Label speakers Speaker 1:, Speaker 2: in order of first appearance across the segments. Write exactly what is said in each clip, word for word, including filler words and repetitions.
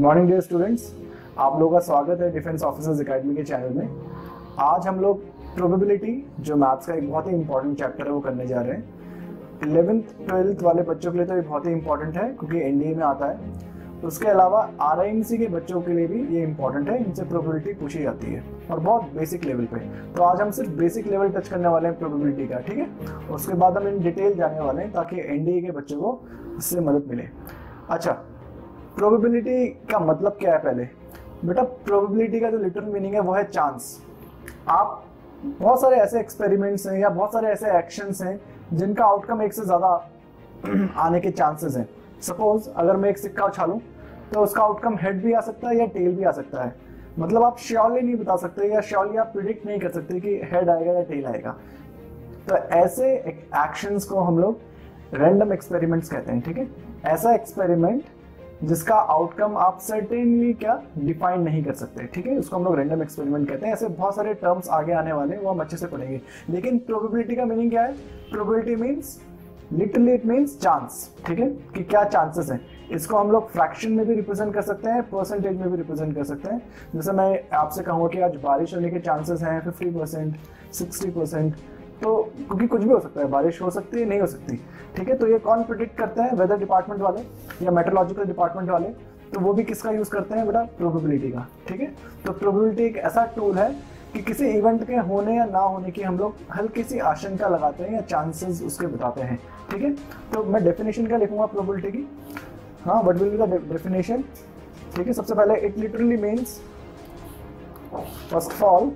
Speaker 1: Morning dear students, आप लोगों का स्वागत है डिफेंस ऑफिसर्स एकेडमी के चैनल में। आज हम लोग प्रोबेबिलिटी जो मैथ्स का एक बहुत ही इंपॉर्टेंट चैप्टर है वो करने जा रहे हैं। इलेवेंथ ट्वेल्थ वाले बच्चों के लिए तो ये बहुत ही इंपॉर्टेंट है क्योंकि एनडीए में आता है। उसके अलावा आरआईएमसी के बच्चों के लिए भी ये इंपॉर्टेंट है, इनसे प्रोबेबिलिटी पूछी जाती है और बहुत बेसिक लेवल पे। तो आज हम सिर्फ बेसिक लेवल टच करने वाले हैं प्रोबेबिलिटी का, ठीक है। उसके बाद हम इन डिटेल जाने वाले हैं ताकि एनडीए के बच्चों को इससे मदद मिले। अच्छा, प्रोबेबिलिटी का मतलब क्या है? पहले बेटा, प्रोबेबिलिटी का जो लिटरल मीनिंग है वो है चांस। आप बहुत सारे ऐसे एक्सपेरिमेंट्स हैं या बहुत सारे ऐसे एक्शंस हैं जिनका आउटकम एक से ज्यादा आने के चांसेस हैं। सपोज अगर मैं एक सिक्का उछालूं तो उसका आउटकम हेड भी आ सकता है या टेल भी आ सकता है। मतलब आप श्योरली नहीं बता सकते या श्योरली आप प्रिडिक्ट नहीं कर सकते कि हेड आएगा या टेल आएगा। तो ऐसे एक्शंस को हम लोग रैंडम एक्सपेरिमेंट्स कहते हैं, ठीक है। ऐसा एक्सपेरिमेंट जिसका आउटकम आप सर्टेनली क्या डिफाइन नहीं कर सकते, ठीक है, उसको हम लोग रैंडम एक्सपेरिमेंट कहते हैं। ऐसे बहुत सारे टर्म्स आगे आने वाले हैं, वो हम अच्छे से पढ़ेंगे। लेकिन प्रोबेबिलिटी का मीनिंग क्या है? Probability means literally it means chance, ठीक है, कि क्या चांसेस हैं। इसको हम लोग फ्रैक्शन में भी रिप्रेजेंट कर सकते हैं, परसेंटेज में भी रिप्रेजेंट कर सकते हैं। जैसे मैं आपसे कहूँगा कि आज बारिश होने के चांसेस हैं फिफ्टी परसेंट, सिक्सटी परसेंट, तो क्योंकि कुछ भी हो सकता है, बारिश हो सकती है, नहीं हो सकती, ठीक है। तो ये कौन प्रिडिक्ट करते हैं? वेदर डिपार्टमेंट वाले या मेट्रोलॉजिकल डिपार्टमेंट वाले। तो वो भी किसका यूज करते हैं बेटा? प्रोबेबिलिटी का, ठीक है। तो प्रोबेबिलिटी एक ऐसा टूल है कि किसी इवेंट के होने या ना होने की हम लोग हल्की सी आशंका लगाते हैं या चांसेस उसके बताते हैं, ठीक है। तो मैं डेफिनेशन क्या लिखूंगा प्रोबेबिलिटी की? हाँ, what will be the definition? ठीक है, सबसे पहले it literally means, first of all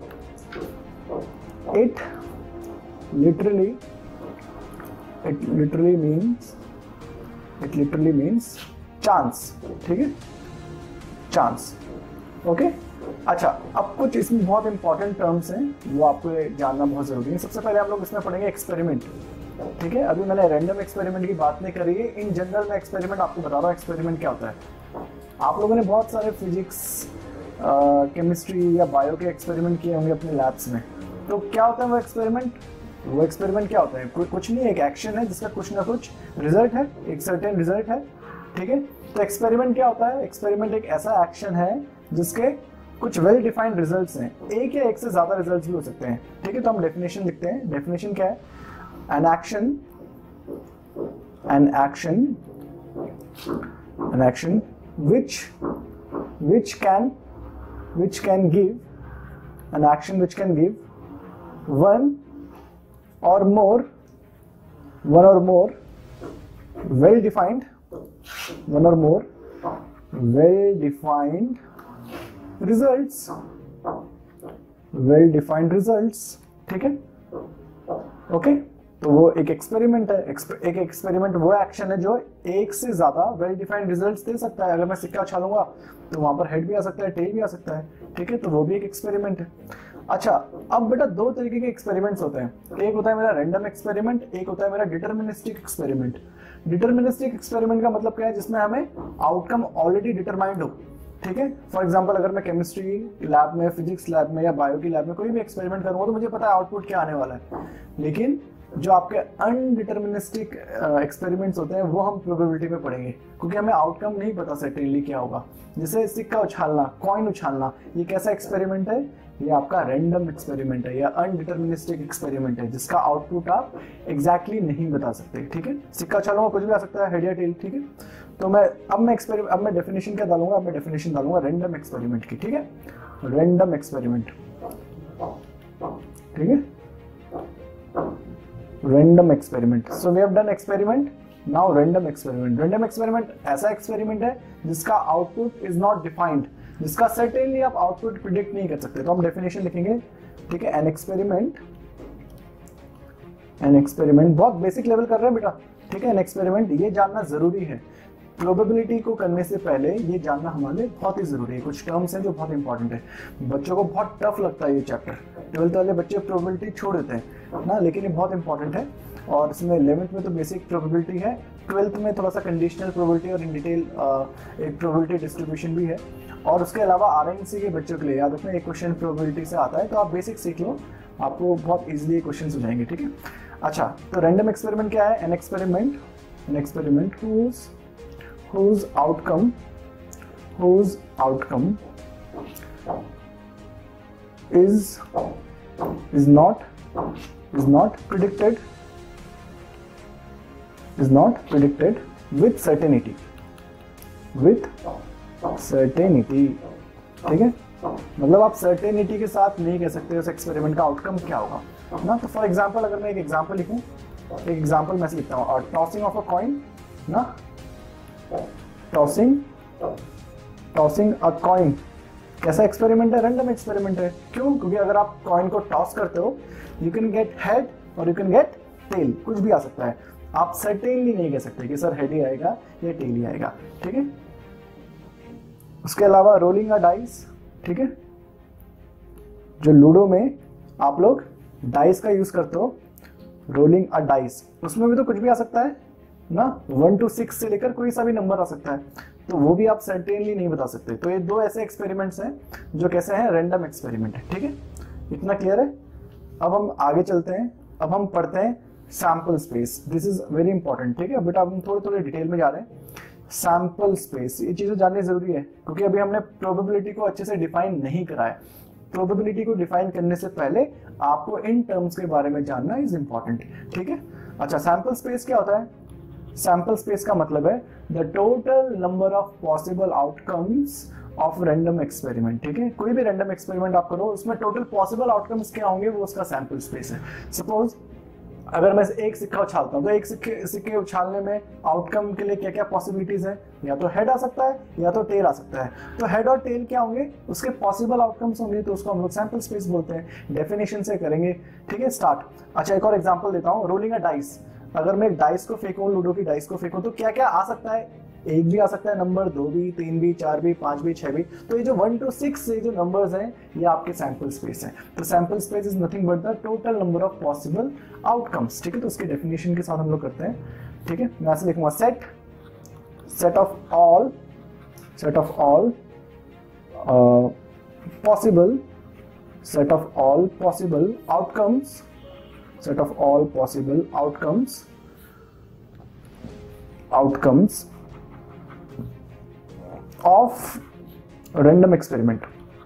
Speaker 1: it literally it literally means it literally means chance, ठीक है, चांस, ओके। अच्छा, अब कुछ इसमें बहुत इंपॉर्टेंट टर्म्स हैं वो आपको जानना बहुत जरूरी है। सबसे पहले हम लोग इसमें पढ़ेंगे एक्सपेरिमेंट, ठीक है। अभी मैंने रैंडम एक्सपेरिमेंट की बात नहीं करी है, इन जनरल में एक्सपेरिमेंट आपको बता रहा हूँ एक्सपेरिमेंट क्या होता है। आप लोगों ने बहुत सारे फिजिक्स, केमिस्ट्री या बायो के एक्सपेरिमेंट किए होंगे अपने लैब्स में। तो क्या होता है वो एक्सपेरिमेंट? वो एक्सपेरिमेंट क्या होता है? कुछ नहीं, एक एक्शन है जिसका कुछ ना कुछ रिजल्ट है, एक सर्टेन रिजल्ट है, ठीक है। तो एक्सपेरिमेंट क्या होता है? एक्सपेरिमेंट एक ऐसा एक्शन है जिसके कुछ वेल डिफाइंड रिजल्ट्स हैं, एक या एक से ज्यादा रिजल्ट्स भी हो सकते हैं, ठीक है। तो हम डेफिनेशन लिखते हैं। डेफिनेशन क्या है? An action an action an action which which can which can give an action which can give one or more one or more well defined one or more well defined results well defined results, ठीक है, okay. तो वो एक experiment है। एक experiment वो action है जो एक से ज्यादा वेल डिफाइंड रिजल्ट्स दे सकता है। अगर मैं सिक्का उछालूंगा तो वहां पर हेड भी आ सकता है, टेल भी आ सकता है, ठीक है। तो वो भी एक एक्सपेरिमेंट है। अच्छा, अब बेटा दो तरीके के एक्सपेरिमेंट्स होते हैं। एक होता है मेरा रैंडम एक्सपेरिमेंट, एक होता है मेरा डिटरमिनिस्टिक एक्सपेरिमेंट। डिटरमिनिस्टिक एक्सपेरिमेंट का मतलब क्या है? जिसमें हमें आउटकम ऑलरेडी डिटरमाइंड हो, ठीक है। फॉर एग्जांपल अगर मैं केमिस्ट्री लैब में, फिजिक्स लैब में या बायो की लैब में कोई भी एक्सपेरिमेंट करूंगा तो मुझे पता है आउटपुट क्या आने वाला है। लेकिन जो आपके अनडिटरमिनिस्टिक एक्सपेरिमेंट्स होते हैं वो हम प्रोबेबिलिटी में पढ़ेंगे क्योंकि हमें आउटकम नहीं पता सर्टेनली क्या होगा। जैसे सिक्का उछालना, कॉइन उछालना, ये कैसा एक्सपेरिमेंट है? ये आपका रैंडम एक्सपेरिमेंट है या अनडिटरमिनिस्टिक एक्सपेरिमेंट है जिसका आउटपुट आप एग्जैक्टली exactly नहीं बता सकते, ठीक है। सिक्का उछालूंगा कुछ भी आ सकता है, हेड या टेल, ठीक है। तो मैं अब मैं एक्सपेरिमेंट अब मैं डेफिनेशन क्या डालूंगा? अब मैं डेफिनेशन डालूंगा रैंडम एक्सपेरिमेंट की, ठीक है। रैंडम एक्सपेरिमेंट, ठीक है, random experiment. So we have done experiment, now random experiment. Random experiment ऐसा experiment है जिसका output is not defined, जिसका certainly आप output predict नहीं कर सकते। तो हम definition लिखेंगे, ठीक है। an experiment an experiment बहुत basic level कर रहे हैं बेटा, ठीक है। an experiment ये जानना जरूरी है। प्रोबेबिलिटी को करने से पहले ये जानना हमारे लिए बहुत ही जरूरी है। कुछ टर्म्स हैं जो बहुत इंपॉर्टेंट है। बच्चों को बहुत टफ लगता है ये चैप्टर, ट्वेल्थ वाले बच्चे प्रोबेबिलिटी छोड़ देते हैं ना, लेकिन ये बहुत इंपॉर्टेंट है। और इसमें इलेवेंथ में तो बेसिक प्रोबेबिलिटी है, ट्वेल्थ में थोड़ा सा कंडीशनल प्रोबेबिलिटी और इन डिटेल एक प्रोबेबिलिटी डिस्ट्रीब्यूशन भी है। और उसके अलावा आरआईएमसी के बच्चों के लिए याद रखना एक क्वेश्चन प्रोबेबिलिटी से आता है, तो आप बेसिक सीख लो, आपको बहुत ईजिली क्वेश्चन हो जाएंगे, ठीक है। अच्छा, तो रैंडम एक्सपेरिमेंट क्या है? An experiment an experiment whose whose outcome whose outcome is is not is not predicted is not predicted with certainty with certainty। ठीक है, मतलब आप सर्टेनिटी के साथ नहीं कह सकते उस एक्सपेरिमेंट का आउटकम क्या होगा ना। तो फॉर एग्जांपल अगर मैं एक एग्जांपल लिखूं, एक एग्जांपल मैं लिखता हूँ, और टॉसिंग ऑफ अ कॉइन ना, टॉसिंग टॉसिंग अ कॉइन कैसा एक्सपेरिमेंट है? रैंडम एक्सपेरिमेंट है। क्यों? क्योंकि अगर आप कॉइन को टॉस करते हो, यू कैन गेट हेड और यू कैन गेट टेल, कुछ भी आ सकता है। आप सर्टेनली नहीं कह सकते कि सर हेड ही आएगा या टेल ही आएगा। ठीक है, उसके अलावा रोलिंग अ डाइस, ठीक है, जो लूडो में आप लोग डाइस का यूज करते हो, रोलिंग अ डाइस, उसमें भी तो कुछ भी आ सकता है ना, वन टू सिक्स से लेकर कोई सा भी नंबर आ सकता है, तो वो भी आप सर्टेनली नहीं बता सकते। तो ये दो ऐसे एक्सपेरिमेंट्स हैं जो कैसे हैं, रैंडम एक्सपेरिमेंट है। ठीक है, इतना क्लियर है। अब हम आगे चलते हैं, अब हम पढ़ते हैं sample space. This is very important. ठीक है बेटा, अब हम थोड़े थोड़े डिटेल में जा रहे हैं। सैंपल स्पेस, ये चीजें जाननी जरूरी है क्योंकि अभी हमने प्रोबेबिलिटी को अच्छे से डिफाइन नहीं करा है। प्रोबेबिलिटी को डिफाइन करने से पहले आपको इन टर्म्स के बारे में जानना इज इंपॉर्टेंट। ठीक है, अच्छा, सैंपल स्पेस क्या होता है? सैंपल स्पेस का मतलब है the total number of possible outcomes of random experiment. ठीक है, कोई भी रैंडम एक्सपेरिमेंट आप करो, उसमें टोटल पॉसिबल आउटकम्स क्या होंगे, वो उसका सैंपल स्पेस है। सपोज अगर मैं एक सिक्का उछालता हूँ, तो एक सिक्के सिक्के उछालने में आउटकम के लिए क्या क्या पॉसिबिलिटीज है? या तो हेड आ सकता है या तो टेल आ सकता है। तो हेड और टेल क्या होंगे? उसके पॉसिबल आउटकम्स होंगे, तो उसको हम लोग सैंपल स्पेस बोलते हैं। डेफिनेशन से करेंगे। ठीक है, स्टार्ट। अच्छा, एक और एग्जांपल देता हूँ, रोलिंग अ डाइस। अगर मैं एक डाइस को फेंकूं, लूडो की डाइस को फेंकूं, तो क्या क्या आ सकता है? एक भी आ सकता है नंबर, दो भी, तीन भी, चार भी, पांच भी, छह भी। तो ये जो वन टू सिक्स से जो नंबर्स हैं, ये आपके सैंपल स्पेस है। तो sample space is nothing but the total number of possible outcomes. ठीक है, तो उसकी डेफिनेशन के साथ हम लोग करते हैं। ठीक है, मैं ऐसे लिखूंगा, set set of all set of all possible set of all possible outcomes set of all possible outcomes outcomes of random experiment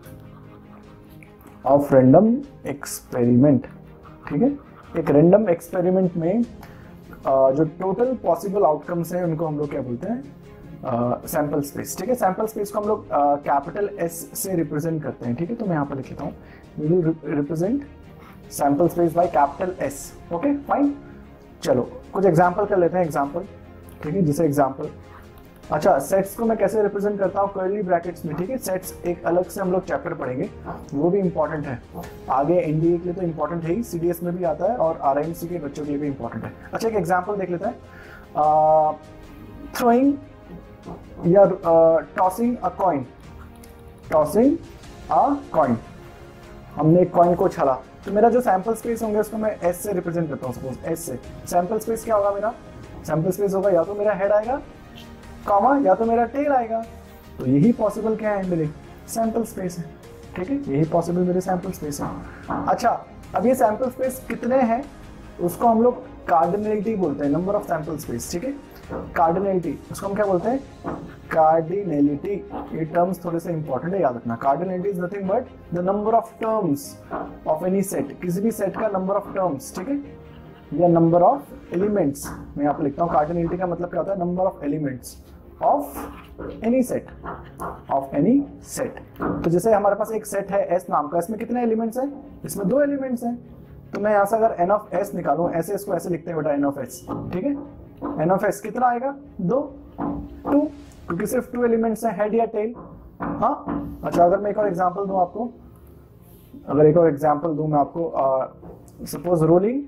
Speaker 1: of random experiment। ठीक है, एक रैंडम एक्सपेरिमेंट में uh, जो टोटल पॉसिबल आउटकम्स हैं उनको हम लोग क्या बोलते हैं? Sample uh, space. ठीक है, सैंपल स्पेस को हम लोग कैपिटल uh, एस से रिप्रेजेंट करते हैं। ठीक है, तो मैं यहाँ पर लिख लेता हूँ, we will represent sample space by capital S. Okay fine, चलो कुछ एग्जांपल कर लेते हैं। एग्जांपल, ठीक है, जैसे एग्जांपल, अच्छा, सेट्स को मैं कैसे रिप्रेजेंट करता हूँ? कर्ली ब्रैकेट्स में। ठीक है, सेट्स एक अलग से हम लोग चैप्टर पढ़ेंगे, वो भी इंपॉर्टेंट है। आगे एनडीए के लिए तो इंपॉर्टेंट है ही, सीडीएस में भी आता है और आरआईएमसी के बच्चों के लिए भी इंपॉर्टेंट है। अच्छा, एक एग्जाम्पल देख लेते हैं, थ्रोइंग या tossing a coin. Tossing a coin, हमने एक कॉइन को उछाला, तो मेरा जो सैंपल स्पेस होंगे उसको मैं एस से रिप्रेजेंट करता हूँ। सपोज एस से सैंपल स्पेस क्या होगा? मेरा सैंपल स्पेस होगा या तो मेरा हेड आएगा, कॉमा, या तो मेरा टेल आएगा। तो यही पॉसिबल क्या है? मेरे सैंपल स्पेस है। ठीक है, यही पॉसिबल मेरे सैंपल स्पेस है। अच्छा, अब ये सैंपल स्पेस कितने हैं उसको हम लोग कार्डिनलिटी बोलते हैं, नंबर ऑफ सैंपल स्पेस। ठीक है, कार्डिनलिटी, उसको हम क्या बोलते हैं? कार्डिनलिटी। ये टर्म्स थोड़े से इंपॉर्टेंट है, याद रखना। Cardinality is nothing but the number of terms of any set, किसी भी सेट का नंबर ऑफ टर्म्स। ठीक है, या नंबर ऑफ एलिमेंट्स, मैं यहाँ पे लिखता हूँ। कार्डिनलिटी का मतलब क्या होता है? Number of elements of any set of any set. तो जैसे हमारे पास एक सेट है एस नाम का, इसमें कितने एलिमेंट्स हैं? इसमें दो एलिमेंट्स हैं। तो मैं यहाँ से अगर एन ऑफ एस निकालूं, ऐसे इसको ऐसे लिखते हैं बेटा, एन ऑफ एस। ठीक है, एन ऑफ एस कितना आएगा? दो, टू, क्योंकि सिर्फ टू एलिमेंट्स हैं, हेड या टेल। हाँ, अच्छा, अगर मैं एक और एग्जांपल दूं आपको, अगर एक और एग्जांपल दूं मैं आपको, suppose rolling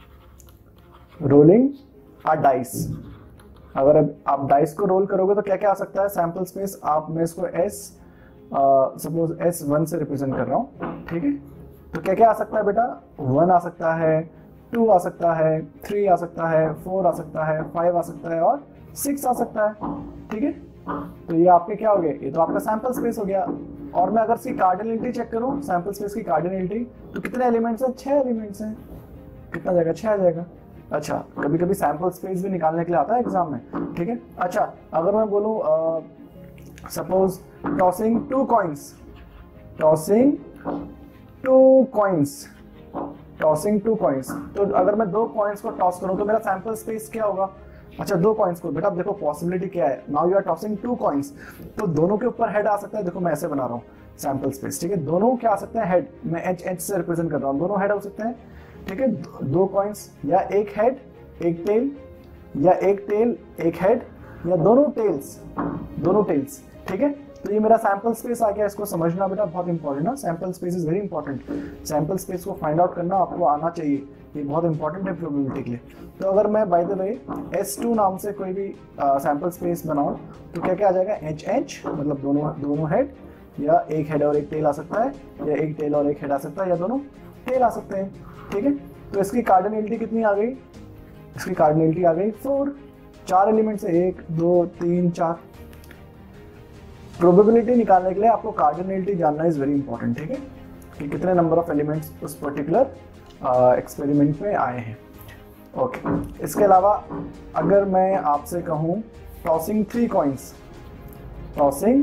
Speaker 1: rolling a dice. अगर अब आप डाइस को रोल करोगे तो क्या क्या आ सकता है? सैंपल स्पेस, आप मैं इसको एस सपोज एस वन से रिप्रेजेंट कर रहा हूँ। ठीक है, तो क्या क्या आ सकता है बेटा? वन आ सकता है, टू आ सकता है, थ्री आ सकता है, फोर आ सकता है, फाइव आ सकता है और सिक्स आ सकता है। ठीक है, तो ये आपके क्या हो गए? ये तो आपका सैंपल स्पेस हो गया। और मैं अगर इसकी कार्डिनलिटी चेक करूं, सैंपल स्पेस की कार्डिनलिटी, तो कितने एलिमेंट्स हैं? छह एलिमेंट्स हैं। कितना जाएगा? छह आ जाएगा। अच्छा, कभी कभी सैंपल स्पेस भी निकालने के लिए आता है एग्जाम में। ठीक है, अच्छा, अगर मैं बोलूं suppose tossing two coins, tossing two coins, tossing two coins. तो अगर मैं दो कॉइन्स को टॉस करूं तो मेरा सैंपल स्पेस क्या होगा? अच्छा, दो कॉइन्स को, बेटा देखो पॉसिबिलिटी क्या है, now you are tossing two coins, तो दोनों के ऊपर हेड आ सकता है। देखो मैं ऐसे बना रहा हूँ सैंपल स्पेस, ठीक है, दोनों क्या आ सकते हैं? हेड, मैं एच एच से रिप्रेजेंट कर रहा हूँ, दोनों हेड हो सकते हैं, ठीक है, दो कॉइन्स, या एक हेड एक टेल, या एक टेल एक हेड, या दोनों टेल्स दोनों टेल्स, ठीक है। तो ये मेरा सैंपल स्पेस आ गया, इसको समझना बेटा बहुत इंपॉर्टेंट है, sample space is very important, sample space को फाइंड आउट करना आपको आना चाहिए, ये बहुत इंपॉर्टेंट है प्रोबेबिलिटी के लिए। तो अगर मैं by the way S two नाम से कोई भी सैंपल स्पेस बनाऊं तो क्या क्या आ जाएगा? एच एच, मतलब दोनों दोनों हेड, या एक हेड और एक टेल आ सकता है, या एक टेल और एक हेड आ सकता है, या दोनों टेल आ सकते हैं, ठीक है। तो इसकी कार्डिनलिटी कितनी आ गई? इसकी कार्डिनलिटी आ गई फोर, चार एलिमेंट्स है, एक दो तीन चार। प्रोबेबिलिटी निकालने के लिए आपको कार्डिनलिटी जानना इज वेरी इंपॉर्टेंट, ठीक है, कि कितने नंबर ऑफ एलिमेंट्स उस पर्टिकुलर एक्सपेरिमेंट में आए हैं। Okay okay. इसके अलावा अगर मैं आपसे कहूँ tossing three coins, tossing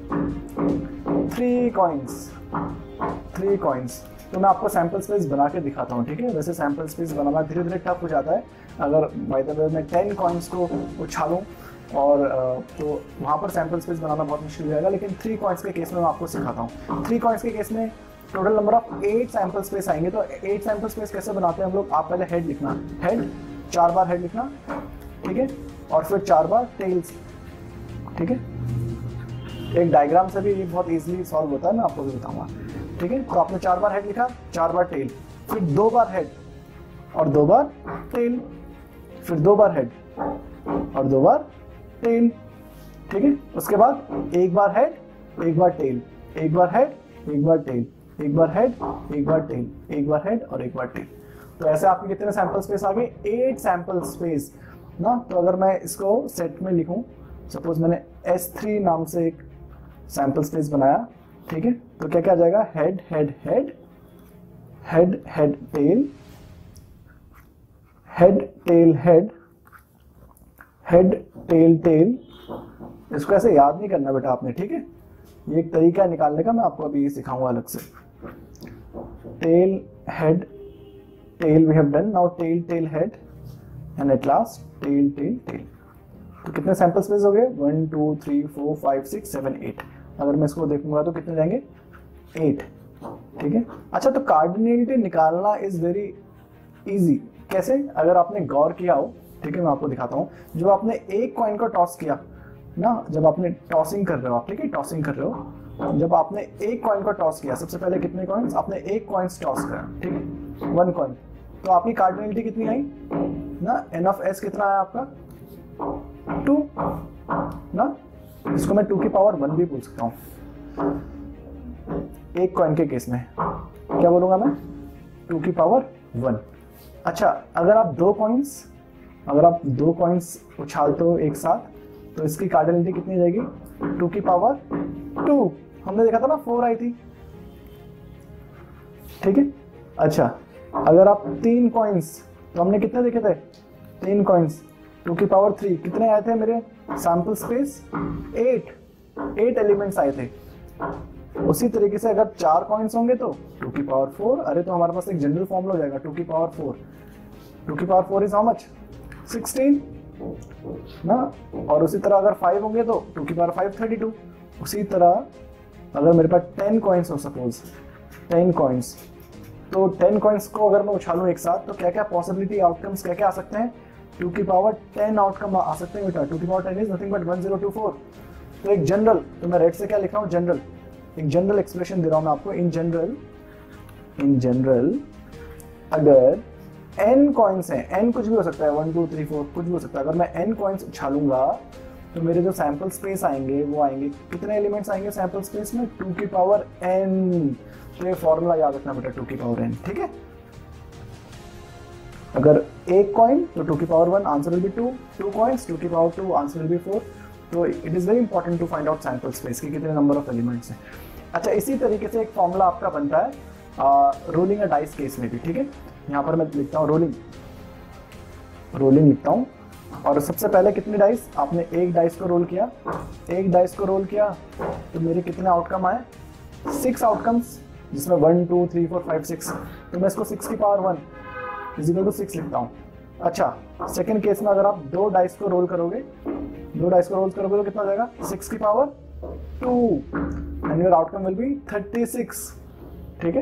Speaker 1: three coins, three coins, तो मैं आपको सैंपल स्पेस बना के दिखाता हूँ, ठीक है। वैसे सैंपल स्पेस बनाना धीरे धीरे टफ हो जाता है, अगर बाय द वे मैं टेन कॉइन्स को उछालूं और तो वहाँ पर सैंपल स्पेस बनाना बहुत मुश्किल हो जाएगा, लेकिन थ्री कॉइन्स के केस में मैं आपको सिखाता हूँ। थ्री कॉइन्स के केस में total number of eight sample space आएंगे। तो एट सैंपल स्पेस कैसे बनाते हैं हम लोग? आप पहले हेड लिखना, हेड चार बार हेड लिखना, ठीक है, और फिर चार बार टेल्स, ठीक है। एक डायग्राम से भी ये बहुत इजीली सॉल्व होता है, मैं आपको भी बताऊंगा, ठीक है। तो आपने चार बार हेड लिखा, चार बार टेल, फिर दो बार हेड और दो बार टेल, फिर दो बार हेड और दो बार टेल, ठीक है। उसके बाद एक बार हेड, एक बार टेल, एक बार हेड, एक बार टेल, एक बार हेड, एक बार टेल, एक बार हेड और एक बार टेल। तो ऐसे आपके कितने सैंपल स्पेस आ गए? एट सैंपल स्पेस ना। तो अगर मैं इसको सेट में लिखूं, सपोज मैंने एस थ्री नाम से एक सैंपल स्पेस बनाया, ठीक है, तो क्या क्या आ जाएगा? Head head head, head head tail, head tail head, head tail tail. इसको ऐसे याद नहीं करना बेटा आपने, ठीक है, ये एक तरीका है निकालने का, मैं आपको अभी सिखाऊंगा अलग से। Tail head tail we have done, now tail tail head and at last tail tail tail. तो कितने सैंपल स्पेस हो गए? One two three four five six seven eight. अगर मैं इसको देखूंगा तो कितने जाएंगे? एट, ठीक है। अच्छा, तो कार्डिनलिटी निकालना इज वेरी इजी। कैसे? अगर आपने गौर किया हो, ठीक है, मैं आपको दिखाता हूँ। जब आपने एक कॉइन को टॉस किया ना, जब आपने टॉसिंग कर रहे हो आप, ठीक है, टॉसिंग कर रहे हो, जब आपने एक कॉइन को टॉस किया, सबसे पहले कितने कॉइन्स? आपने एक कॉइन्स टॉस करा, ठीक है, वन कॉइन, तो आपकी कार्डिनलिटी कितनी आई ना? एन ऑफ एस कितना आया आपका? टू ना। इसको मैं टू की पावर वन भी बोल सकता हूँ एक कॉइन के केस में। क्या बोलूंगा मैं? टू की पावर वन। अच्छा, अगर आप दो कॉइन्स अगर आप दो कॉइन्स उछालते हो एक साथ, तो इसकी कार्डिनलिटी कितनी जाएगी? टू की पावर टू। हमने देखा था ना, फोर आई थी, ठीक है। अच्छा, अगर आप तीन कॉइन्स, तो हमने कितने देखे थे? तीन कॉइन्स, टू की पावर थ्री। कितने आए थे मेरे sample space? Eight, eight elements आए थे। उसी तरीके से अगर चार कॉइन्स होंगे तो टू की पावर फोर। अरे तो हमारे पास एक जनरल फॉर्मूला हो जाएगा, टू की पावर फोर। टू की power four is how much? Sixteen ना। और उसी तरह अगर फाइव होंगे तो टू की पावर फाइव थर्टी टू। उसी तरह अगर मेरे पास टेन कॉइन्स हो, सपोज टेन कॉइन्स, तो टेन कॉइन्स को अगर मैं उछालूं एक साथ, तो क्या क्या पॉसिबिलिटी आउटकम्स क्या क्या आ सकते हैं? टू की पावर टेन आउटकम आ सकते हैं बेटा। टू की power ten is nothing but one zero two four. तो एक जनरल, तो मैं रेड से क्या लिख रहा हूँ? जनरल, एक जनरल एक्सप्रेशन दे रहा हूं मैं आपको। इन जनरल, इन जनरल अगर n कॉइन्स हैं, n कुछ भी हो सकता है, वन टू थ्री फोर कुछ भी हो सकता है, अगर मैं n कॉइन्स उछालूंगा तो मेरे जो सैंपल स्पेस आएंगे वो आएंगे, कितने एलिमेंट्स आएंगे सैंपल स्पेस में? टू की पावर n। तो ये फॉर्मूला याद रखना बेटा, टू की पावर n, ठीक है। अगर एक कॉइन तो टू की power one, answer will be two. Two coins, two की power two, answer will be four. तो it is very important to find out sample space की कितने नंबर ऑफ एलिमेंट्स हैं। अच्छा, इसी तरीके से एक फॉर्मूला आपका बनता है रोलिंग अ डाइस केस में भी, ठीक है। यहाँ पर मैं लिखता हूँ रोलिंग, रोलिंग लिखता हूँ, और सबसे पहले कितने डाइस, आपने एक डाइस को रोल किया, एक डाइस को रोल किया तो मेरे कितने आउटकम आए, सिक्स आउटकम्स, जिसमें one two three four five six, तो मैं इसको सिक्स की power one is equal to six लिखता हूँ। अच्छा, सेकंड केस में अगर आप दो डाइस को रोल करोगे, दो डाइस को रोल करोगे तो कितना हो जाएगा, सिक्स की power two and your outcome will be thirty six. ठीक है,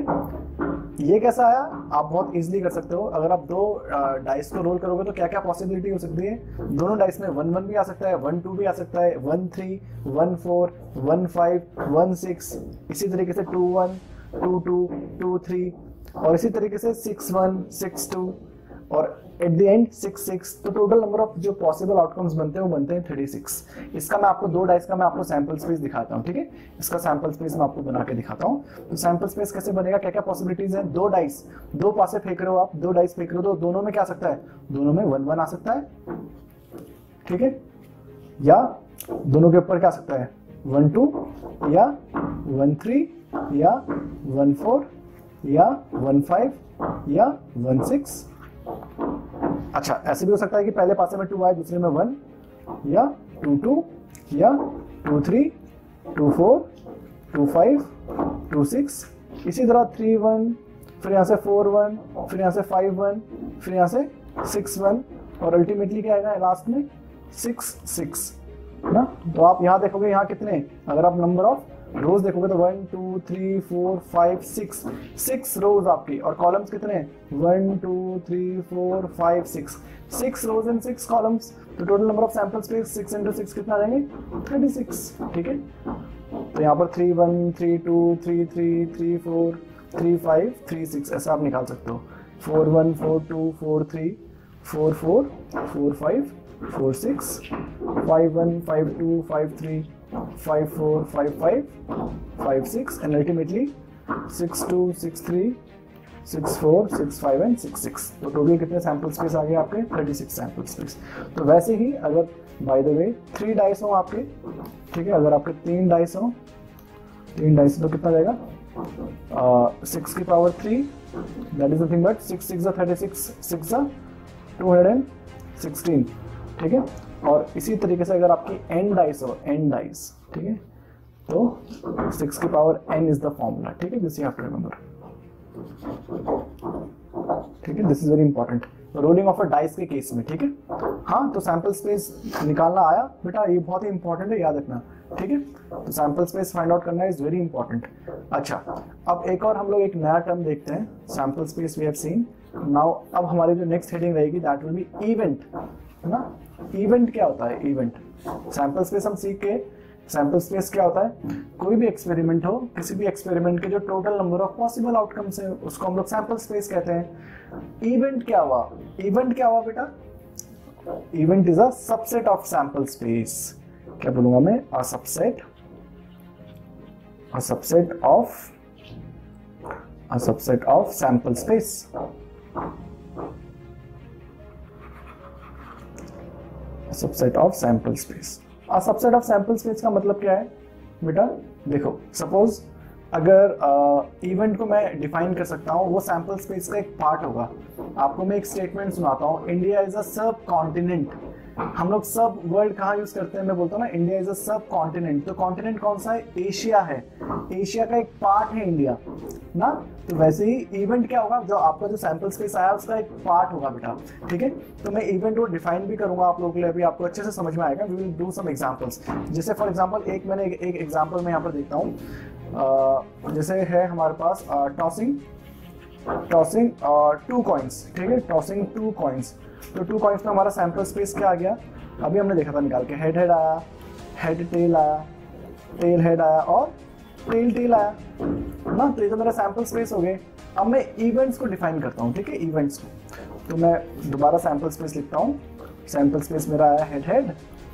Speaker 1: ये कैसा आया, आप बहुत इजीली कर सकते हो। अगर आप दो डाइस को रोल करोगे तो क्या क्या पॉसिबिलिटी हो सकती है, दोनों डाइस में वन वन भी आ सकता है, वन टू भी आ सकता है, one three, one four, one five, one six, इसी तरीके से two one, two two, two three, और इसी तरीके से सिक्स वन, सिक्स टू, और at the end six six. तो टोटल नंबर ऑफ जो पॉसिबल आउटकम्स बनते हैं वो बनते हैं थर्टी सिक्स। इसका मैं आपको दो डाइस का मैं आपको सैंपल स्पेस दिखाता हूँ। ठीक है, इसका सैंपल स्पेस मैं आपको बना के दिखाता हूँ। तो सैंपल स्पेस कैसे बनेगा, क्या क्या पॉसिबिलिटीज है, दो डाइस, दो पासे फेंक रहे हो आप, दो डाइस फेंक रहे हो तो दोनों में क्या आ सकता है, दोनों में वन वन आ सकता है। ठीक है, या दोनों के ऊपर क्या आ सकता है, वन टू, या वन थ्री, या वन फोर, या वन फाइव, या वन सिक्स। अच्छा, ऐसे भी हो सकता है कि पहले पासे में टू आए, दूसरे में वन, या टू टू, या two three, two four, two five, two six, इसी तरह थ्री वन, फिर यहाँ से फोर वन, फिर यहाँ से फाइव वन, फिर यहाँ से सिक्स वन, और अल्टीमेटली क्या आएगा लास्ट में सिक्स सिक्स ना। तो आप यहाँ देखोगे, यहाँ कितने, अगर आप नंबर ऑफ रोज देखोगे तो one two three four five six, six rows आपकी, और कॉलम्स कितने, one two three four five six, six rows and six columns. तो total number of sample space six into six कितना आ जाएंगे, thirty six. ठीक है, तो यहाँ पर three one, three two, three three, three four, three five, three six ऐसा आप निकाल सकते हो। Four one, four two, four three, four four, four five, four six, five one, five two, five three, five four, five five, five six, and ultimately six two, six three, six four, six five and six six. तो टोटल कितने sample space आ गए आपके, thirty six sample space. तो वैसे ही अगर by the way three dice हो आपके, ठीक है, अगर आपके तीन डाइस हो, तीन डाइस तो कितना जाएगा, सिक्स की power three, that is nothing but six six thirty six, six two hundred and sixteen. ठीक है, और इसी तरीके से अगर आपकी एन डाइस हो, एन डाइस, ठीक है, तो सिक्स की power n is the formula. ठीक है, this you have to remember. ठीक है, this is very important rolling of a dice के केस में। ठीक है, हाँ, तो सैंपल स्पेस निकालना आया बेटा, ये बहुत ही इंपॉर्टेंट है, याद रखना। ठीक है, तो सैंपल स्पेस फाइंड आउट करना इज वेरी इंपॉर्टेंट। अच्छा, अब एक और हम लोग एक नया टर्म देखते हैं, sample space we have seen now. अब हमारी जो नेक्स्ट हेडिंग रहेगी दैट विल बी इवेंट, है ना। इवेंट क्या होता है, इवेंट, सैंपल स्पेस हम सीख के, सैंपल स्पेस क्या होता है, कोई भी एक्सपेरिमेंट हो, किसी भी एक्सपेरिमेंट के जो total number of possible outcomes है उसको हम लोग सैंपल स्पेस कहते हैं। इवेंट क्या हुआ, इवेंट क्या हुआ बेटा, event is a subset of sample space. क्या बोलूंगा मैं, a subset, a subset of, a subset of sample space. Subset of sample space. A subset of sample space का मतलब क्या है बेटा, देखो सपोज अगर इवेंट uh, को मैं डिफाइन कर सकता हूँ, वो सैंपल स्पेस का एक पार्ट होगा। आपको मैं एक स्टेटमेंट सुनाता हूँ, इंडिया इज अ सब कॉन्टिनेंट। हम लोग सब वर्ड कहाँ यूज करते हैं, मैं बोलता हूँ ना इंडिया इज अ सब कॉन्टिनेंट। तो कॉन्टिनेंट कौन सा है, एशिया है, एशिया का एक पार्ट है इंडिया ना। तो वैसे ही इवेंट क्या होगा, जो आपका जो सैंपल स्पेस आया उसका एक पार्ट होगा बेटा। ठीक है, तो मैं इवेंट को डिफाइन भी करूंगा आप लोगों के लिए, अभी आपको अच्छे से समझ में आएगा। We will do some examples. जैसे फॉर एग्जांपल एक मैंने एक एग्जांपल मैं यहाँ पर देखता हूँ, जैसे है हमारे पास टॉसिंग, टॉसिंग टू कॉइन्स। ठीक है, टॉसिंग टू कॉइन्स। तो टू कॉइन्स में हमारा सैंपल स्पेस क्या आ गया, अभी हमने देखा था निकाल के, हेड हेड आया, हेड टेल आया, टेल हेड आया, और टेल टेल आया ना। तो ये तो मेरा सैंपल स्पेस हो गए। अब मैं इवेंट्स को डिफाइन करता हूँ। ठीक है, इवेंट्स को, तो मैं दोबारा सैंपल स्पेस लिखता हूँ। सैंपल स्पेस मेरा आया हेड हेड,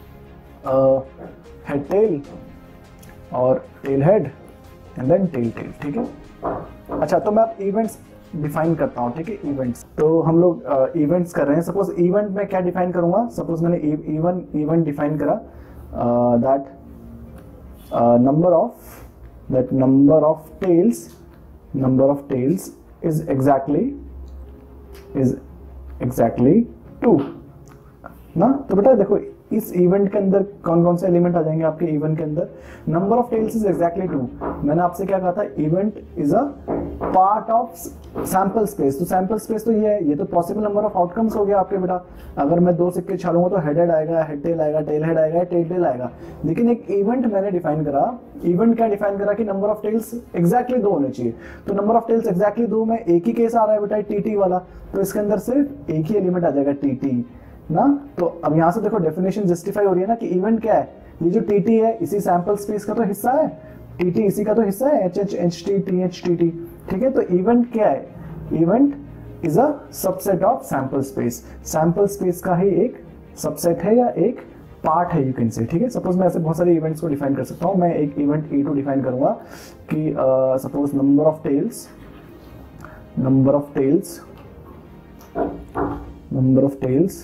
Speaker 1: हेड टेल, और tail head, and then tail tail. ठीक है, अच्छा, तो मैं अब इवेंट्स डिफाइन करता हूँ। ठीक है, इवेंट्स, तो हम लोग इवेंट्स uh, कर रहे हैं। सपोज इवेंट में क्या डिफाइन करूंगा, सपोज मैंने इवन इवेंट डिफाइन करा, that number of that number of tails, number of tails is exactly is exactly two. ना। तो बेटा देखो इस इवेंट के अंदर कौन कौन से एलिमेंट आ जाएंगे आपके इवेंट के अंदर, number of tails is exactly two. मैंने आपसे क्या कहा था, event is a part of sample space. तो सैंपल स्पेस तो ये है, ये तो पॉसिबल नंबर ऑफ आउटकम्स हो गया आपके बेटा। अगर मैं दो सिक्के छाड़ूंगा तो हेड हेड आएगा, हेड टेल आएगा, टेल हेड आएगा, टेल टेल आएगा। लेकिन एक इवेंट मैंने डिफाइन करा, इवेंट क्या डिफाइन करा कि नंबर ऑफ टेल्स एग्जैक्टली दो होने चाहिए। तो नंबर ऑफ टेल्स एग्जैक्टली दो में एक ही केस आ रहा है बेटा टीटी वाला, तो इसके अंदर सिर्फ एक ही एलिमेंट आ जाएगा टीटी ना। तो अब यहाँ से देखो डेफिनेशन जस्टिफाई हो रही है ना कि इवेंट क्या है, ये जो टीटी है इसी सैंपल स्पेस का तो हिस्सा है, टीटी इसी का तो हिस्सा है, H H H T T H T T, ठीक है। तो इवेंट क्या है, event is a subset of sample space, sample space का ही एक सबसेट है या एक पार्ट है यू कैन से, ठीक है। सपोज मैं ऐसे बहुत सारे इवेंट्स को डिफाइन कर सकता हूँ। मैं एक इवेंट ई टू डिफाइन करूंगा कि suppose number of tails, number of tails number of tails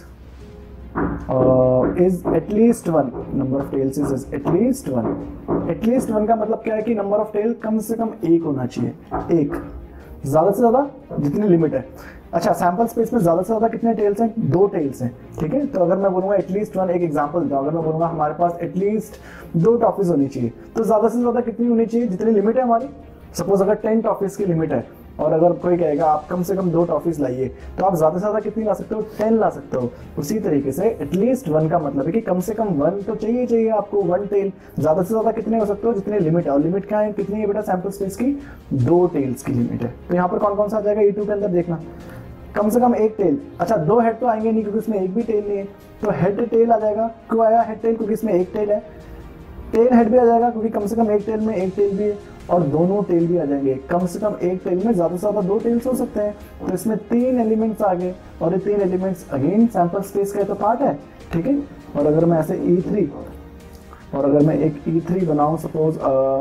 Speaker 1: is at least one, number of tails is at least one. At least one का मतलब क्या है कि नंबर ऑफ टेल कम से कम एक होना चाहिए, एक, ज्यादा से ज्यादा जितनी लिमिट है। अच्छा सैंपल स्पेस में ज्यादा से ज्यादा कितने टेल्स हैं, दो टेल्स हैं, ठीक है। तो अगर मैं बोलूंगा एटलीस्ट वन, एक एग्जांपल देता हूं, अगर मैं बोलूंगा हमारे पास एटलीस्ट दो टॉफीज होनी चाहिए, तो ज्यादा से ज्यादा कितनी होनी चाहिए, जितनी लिमिट है हमारी। सपोज अगर टेन टॉफीज की लिमिट है और अगर कोई कहेगा आप कम से कम दो टॉफीज लाइए, तो आप ज्यादा से ज्यादा कितनी ला सकते हो, टेन ला सकते हो। उसी तरीके से एटलीस्ट वन का मतलब है कि कम से कम वन तो चाहिए चाहिए आपको, वन टेल। ज्यादा से ज्यादा कितने हो सकते हो, जितने लिमिट है। और लिमिट क्या है, कितनी है बेटा सैंपल स्पेस की, दो टेल्स की लिमिट है। तो यहाँ पर कौन कौन सा आ जाएगा ई टू के अंदर, देखना कम से कम एक टेल। अच्छा दो हेड तो आएंगे नहीं क्योंकि इसमें एक भी टेल नहीं है, तो हेड टेल आ जाएगा। क्यों आया हेड टेल, क्योंकि इसमें एक टेल है। टेल हेड भी आ जाएगा क्योंकि कम से कम एक टेल में एक टेल भी है, और दोनों टेल भी आ जाएंगे। कम से कम एक टेल में ज्यादा से ज्यादा दो टेल्स हो सकते हैं। तो इसमें तीन एलिमेंट्स आ गए, और ये तीन एलिमेंट्स अगेन सैंपल स्पेस का तो पार्ट है, ठीक है। और अगर मैं ऐसे ई थ्री और अगर मैं एक ई थ्री बनाऊं, suppose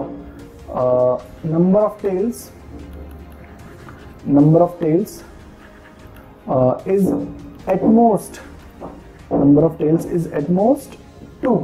Speaker 1: number of tails number of tails is at most number of tails is at most two.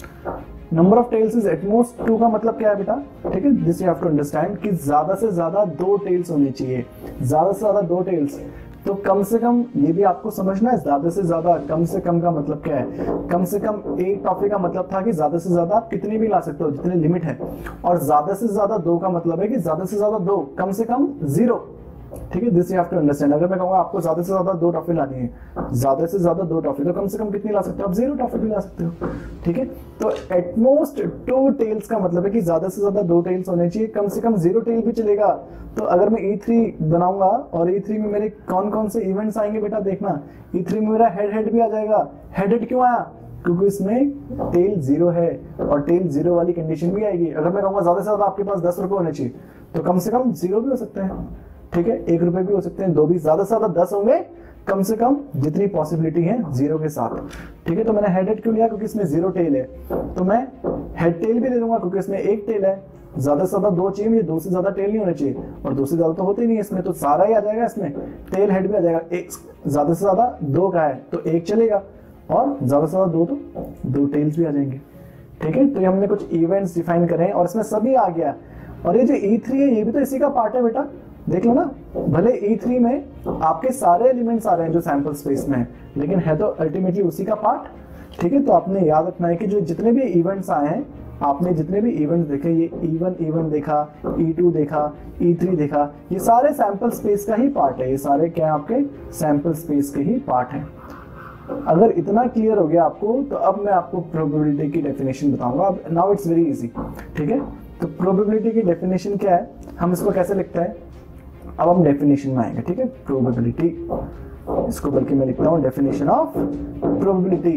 Speaker 1: Number of tails is at most two का मतलब क्या है बेटा, ठीक है। This you have to understand कि ज्यादा से ज्यादा दो टेल्स होनी चाहिए, ज्यादा से ज्यादा दो टेल्स। तो कम से कम ये भी आपको समझना है, ज्यादा से ज्यादा, कम से कम का मतलब क्या है। कम से कम एक टॉपिक का मतलब था कि ज्यादा से ज्यादा आप कितनी भी ला सकते हो, जितनी लिमिट है। और ज्यादा से ज्यादा दो का मतलब है कि ज्यादा से ज्यादा दो, कम से कम जीरो, ठीक है। This you have to understand. अगर मैं कहूंगा आपको ज्यादा से ज्यादा दो टॉफी लानी है, ज्यादा से ज्यादा दो टॉफी, तो कम से कम कितनी ला सकते हो आप, जीरो टॉफी भी ला सकते हो, ठीक है। तो एटमोस्ट टू टेल्स का मतलब है कि ज्यादा से ज्यादा दो टेल्स होने चाहिए, कम से कम जीरो टेल भी चलेगा। तो अगर मैं ई थ्री बनाऊंगा और ई थ्री में मेरे कौन कौन से इवेंट्स आएंगे बेटा, देखना ई थ्री में मेरा हेड हेड भी आ जाएगा। हेड हेड क्यों आया, क्योंकि इसमें टेल जीरो है, और टेल जीरो वाली कंडीशन भी आएगी। अगर मैं कहूंगा ज्यादा से ज्यादा आपके पास दस रुपए होने चाहिए, तो कम से कम जीरो भी हो सकते हैं, ठीक है। एक रुपए भी हो सकते हैं, दो भी, ज्यादा से ज्यादा दस होंगे, कम से कम जितनी पॉसिबिलिटी है जीरो के साथ, ठीक है। तो मैंने हेड हेड क्यों लिया, क्योंकि इसमें जीरो टेल है। तो मैं हेड टेल भी ले लूंगा क्योंकि इसमें एक टेल है। ज्यादा से ज्यादा दो चाहिए मुझे, दो से ज्यादा टेल नहीं होने चाहिए, और दो से ज्यादा तो होते ही नहीं है इसमें, तो सारा ही आ जाएगा इसमें, टेल हेड भी आ जाएगा। एक ज्यादा से ज्यादा दो का है तो एक चलेगा, और ज्यादा से ज्यादा दो तो दो टेल्स भी आ जाएंगे, ठीक है। तो ये हमने कुछ इवेंट्स डिफाइन करे हैं और इसमें सभी आ गया। और ये जो ई थ्री है ये भी तो इसी का पार्ट है बेटा, देख लो ना। भले ई थ्री में आपके सारे एलिमेंट्स आ रहे हैं जो सैंपल स्पेस में है, लेकिन है तो अल्टीमेटली उसी का पार्ट, ठीक है। तो आपने याद रखना है कि जो जितने भी इवेंट्स आए हैं, आपने जितने भी इवेंट्स देखे, ये ई वन इवेंट देखा, ई टू देखा, ई थ्री देखा, ये सारे सैंपल स्पेस का ही पार्ट है। ये सारे क्या है, आपके सैंपल स्पेस के ही पार्ट है। अगर इतना क्लियर हो गया आपको, तो अब मैं आपको प्रोबेबिलिटी की डेफिनेशन बताऊंगा। अब नाउ इट्स वेरी इजी, ठीक है। तो प्रोबेबिलिटी की डेफिनेशन क्या है, हम इसको कैसे लिखते हैं, अब हम डेफिनेशन में आएंगे, ठीक है। प्रोबेबिलिटी, इसको बल्कि मैं लिखता हूं definition of probability,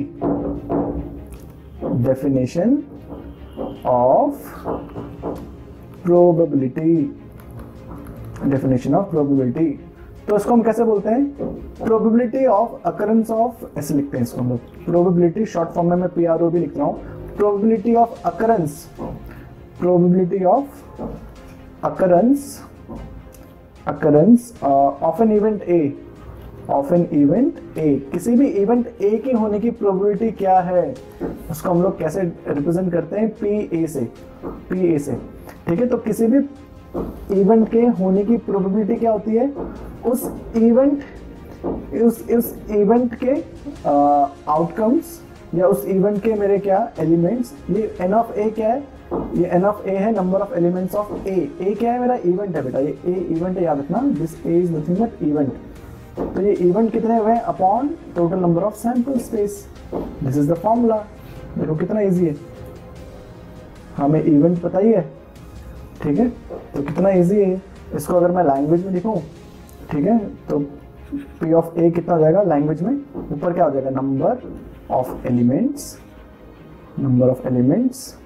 Speaker 1: definition of probability, definition of probability. तो इसको हम कैसे बोलते हैं, प्रोबेबिलिटी ऑफ अकरेंस ऑफ, ऐसे लिखते हैं इसको हम लोग। प्रोबेबिलिटी शॉर्ट फॉर्म में मैं पी आर ओ भी लिख रहा हूं, probability of occurrence, probability of occurrence occurrence uh, of an event A, of an event A, किसी भी इवेंट A की होने की प्रोबेबिलिटी क्या है, उसको हम लोग कैसे रिप्रेजेंट करते हैं, पी ए से, पी ए से, ठीक है। तो किसी भी इवेंट के होने की प्रोबेबिलिटी क्या होती है, उस इवेंट उस उस इवेंट के आउटकम्स या उस इवेंट के मेरे क्या एलिमेंट्स, ये एन ऑफ ए क्या है, ये एन ऑफ ए है number of elements of A. A क्या है मेरा इवेंट है बेटा, ये ए इवेंट है, याद रखना this A is nothing but event. तो ये इवेंट कितने हुए upon total number of sample space, this is the formula. देखो कितना इजी है, हमें इवेंट पता ही है, ठीक है, तो कितना इजी है। इसको अगर मैं लैंग्वेज में लिखूं, ठीक है, तो पी ऑफ ए कितना हो जाएगा लैंग्वेज में, ऊपर क्या हो जाएगा number of elements, number of elements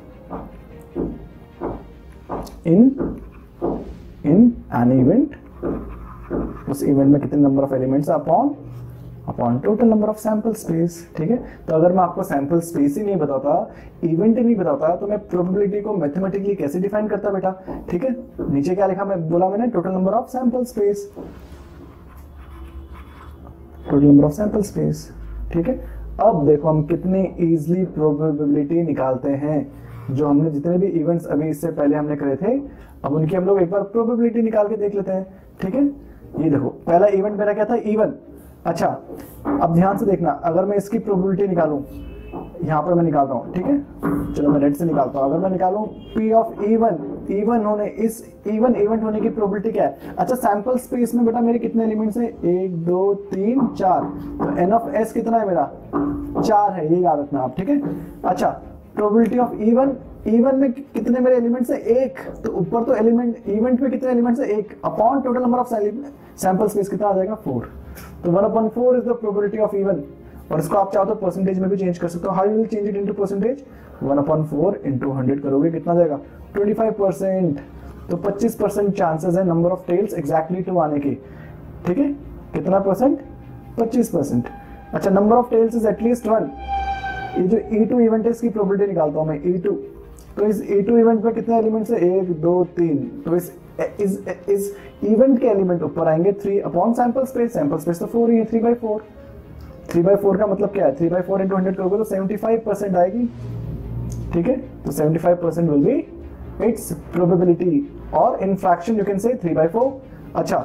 Speaker 1: in in an event, उस इवेंट में कितने number of elements upon upon total number of sample space, ठीक है। तो अगर मैं आपको सैंपल स्पेस ही नहीं बताता, इवेंट ही नहीं बताता, तो मैं प्रोबेबिलिटी को मैथमेटिकली कैसे डिफाइन करता बेटा, ठीक है। नीचे क्या लिखा मैं बोला मैंने, total number of sample space, total number of sample space, ठीक है। अब देखो हम कितने इजीली प्रोबेबिलिटी निकालते हैं, जो हमने जितने भी इवेंट्स अभी इससे पहले हमने करे थे, अब उनकी हम लोग एक बार प्रोबेबिलिटी निकाल के देख लेते हैं, ठीक है। ये देखो पहला इवेंट मेरा क्या था, इवन। अच्छा अब ध्यान से देखना, अगर मैं इसकी प्रोबेबिलिटी निकालूं, यहाँ पर मैं निकाल रहा हूँ, ठीक है, चलो मैं रेड से निकालता हूँ। अगर मैं निकालूं पी ऑफ इवन, इवन होने, इस इवन इवेंट होने की प्रोबेबिलिटी क्या है। अच्छा सैंपल स्पेस में बेटा मेरे कितने एलिमेंट्स हैं, एक दो तीन चार, तो एन ऑफ एस कितना है मेरा, चार है, ये याद रखना आप, ठीक है। अच्छा प्रोबेबिलिटी ऑफ इवन, इवन में कितने मेरे एलिमेंट्स है, एक, तो ऊपर तो एलिमेंट इवेंट में कितने एलिमेंट्स है, एक, upon total number of sample space कितना आ जाएगा, फोर। तो one upon four is the probability of even. और इसको आप चाहो तो परसेंटेज में भी चेंज कर सकते हो। How you will change it into percentage, one upon four into hundred करोगे कितना जाएगा, ट्वेंटी फाइव परसेंट। तो पच्चीस परसेंट चांसेस है number of tails exactly two आने की, ठीक है, कितना परसेंट, पच्चीस परसेंट। अच्छा number of tails is at least one, ये जो ई टू इवेंट है इसकी प्रोबेबिलिटी निकालता हूं मैं, ई टू, तो इस ई टू इवेंट में कितने एलिमेंट्स है, एक दो तीन, तो इस इस इस इवेंट के एलिमेंट ऊपर आएंगे three upon sample space, sample space तो फोर ही है, three by four, three by four का मतलब क्या है, three by four into hundred करोगे तो सेवेंटी फाइव परसेंट आएगी, ठीक है। तो seventy five percent will be its probability, और in fraction you can say three by four. अच्छा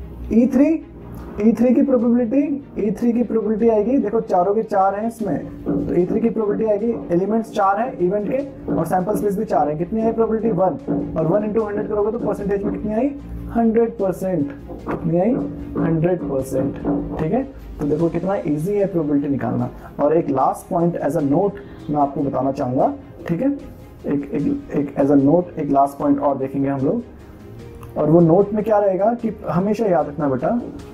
Speaker 1: ई थ्री, ई थ्री की प्रोबेबिलिटी, ई थ्री की प्रोबेबिलिटी आएगी, देखो चारों के चार हैं इसमें, तो ई थ्री की प्रोबेबिलिटी आएगी, एलिमेंट्स चार हैं इवेंट के और सैंपल स्पेस भी चार है, कितनी आई प्रोबेबिलिटी, वन, और वन इंटू हंड्रेड करोगे तो परसेंटेज में कितनी आई, हंड्रेड परसेंट, कितनी आई, हंड्रेड परसेंट, ठीक है। तो देखो कितना इजी है प्रोबेबिलिटी निकालना। और एक last point as a note मैं आपको बताना चाहूंगा, ठीक है, एक एक एक एज अ नोट एक लास्ट पॉइंट और देखेंगे हम लोग, और वो नोट में क्या रहेगा कि हमेशा याद रखना बेटा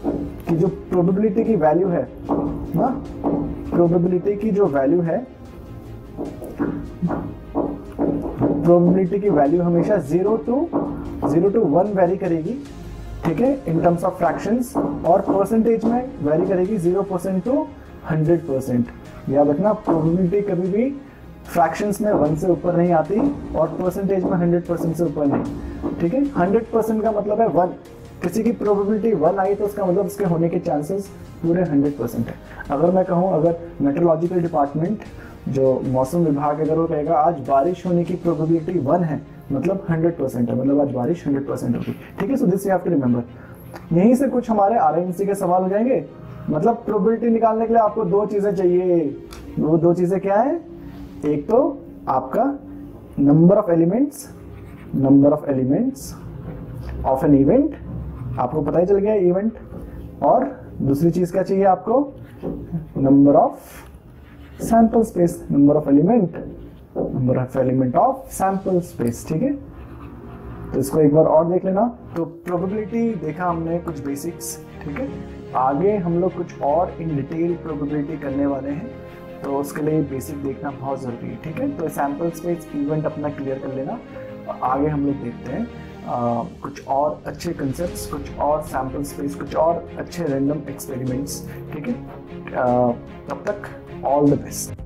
Speaker 1: कि जो प्रोबेबिलिटी की वैल्यू है ना, प्रोबेबिलिटी की जो वैल्यू है, प्रोबेबिलिटी की वैल्यू हमेशा zero to zero to one vary करेगी, ठीक है, इन टर्म्स ऑफ फ्रैक्शंस, और परसेंटेज में वेरी करेगी zero percent to hundred percent. याद रखना प्रोबेबिलिटी कभी भी फ्रैक्शंस में वन से ऊपर नहीं आती और परसेंटेज में हंड्रेड परसेंट से ऊपर नहीं, ठीक है। हंड्रेड परसेंट का मतलब है वन, किसी की प्रोबेबिलिटी वन आई तो उसका मतलब उसके होने के चांसेस पूरे हंड्रेड परसेंट है। अगर मैं कहूँ, अगर मेट्रोलॉजिकल डिपार्टमेंट जो मौसम विभाग अगर वो कहेगा आज बारिश होने की प्रोबेबिलिटी वन है, मतलब हंड्रेड परसेंट है, मतलब आज बारिश हंड्रेड परसेंट होगी, ठीक है। So this you have to remember. यहीं से कुछ हमारे आरएमसी के सवाल हो जाएंगे। मतलब प्रोबेबिलिटी निकालने के लिए आपको दो चीजें चाहिए, वो दो चीजें क्या है, एक तो आपका number of elements, number of elements of an event, आपको पता ही चल गया इवेंट, और दूसरी चीज क्या चाहिए आपको, number of sample space, number of element, number of element of sample space, ठीक है। तो इसको एक बार और देख लेना। तो प्रोबेबिलिटी देखा हमने, कुछ बेसिक्स, ठीक है। आगे हम लोग कुछ और इन डिटेल प्रोबेबिलिटी करने वाले हैं, तो उसके लिए बेसिक देखना बहुत ज़रूरी है, ठीक है। तो सैंपल स्पेस इवेंट अपना क्लियर कर लेना, आगे हम लोग देखते हैं आ, कुछ और अच्छे कंसेप्ट्स, कुछ और सैंपल स्पेस, कुछ और अच्छे रैंडम एक्सपेरिमेंट्स, ठीक है। तब तक ऑल द बेस्ट।